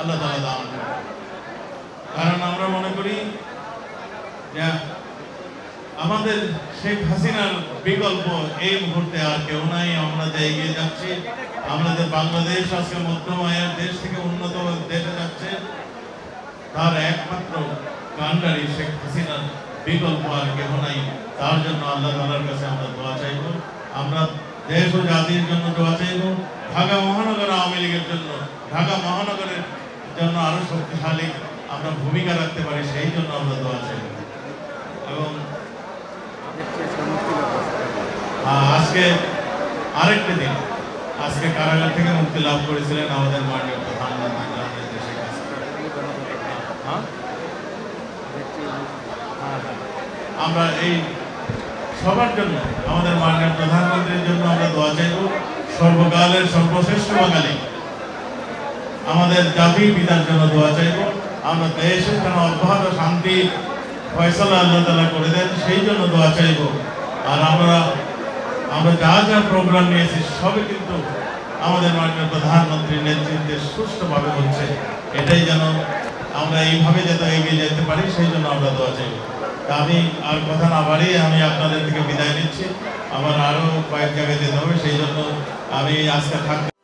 আল্লাহ তাআলা দান করেন। কারণ আমরা মনে করি যে আমাদের শেখ হাসিনার বিকল্প এই মুহূর্তে আর কেউ নাই। আমরা যে এগিয়ে যাচ্ছি, আমাদের বাংলাদেশ আজকে মধ্যম আয়ের দেশ থেকে উন্নত দেশে যাচ্ছে, তার একমাত্র কাণ্ডারি শেখ হাসিনার বিকল্প আর কেউ নাই। তার জন্য আল্লাহ তাআলার কাছে আমরা দোয়া চাইব। আমরা দেশ ও জাতির জন্য দোয়া চাইব। ঢাকা মহানগর আওয়ামী লীগের জন্য, ঢাকা মহানগরের জন্য আরো শক্তিশালী আমরা ভূমিকা রাখতে পারি, সেই জন্য আমরা দোয়া চাইব। এবং আজকে আরেকটি দিন, আজকে কারাগার থেকে মুক্তি লাভ করেছিলেন আমাদের মাননীয় প্রধানমন্ত্রী। আমরা এই সবার জন্য, আমাদের মাননীয় প্রধানমন্ত্রীর জন্য আমরা দোয়া চাইব। সর্বকালের সর্বশ্রেষ্ঠ বাঙালি আমাদের জাতির পিতার জন্য দোয়া চাইব। আমরা দেশের যেন অব্যাহত শান্তি ফয়সালা আল্লাহ তাআলা করে দেন, সেই জন্য দোয়া চাইব। আর আমরা যা যা প্রোগ্রাম নিয়েছি সবই কিন্তু আমাদের মাননীয় প্রধানমন্ত্রীর নেতৃত্বে সুষ্ঠুভাবে হচ্ছে। এটাই যেন আমরা এইভাবে যাতে এগিয়ে যেতে পারি, সেই জন্য আমরা দোয়া চাইব। আমি আর কথা না বাড়িয়ে আমি আপনাদের থেকে বিদায় নিচ্ছি। আমার আরো কয়েক জায়গায় যেতে হবে, সেই জন্য আমি আজকে থাকবো।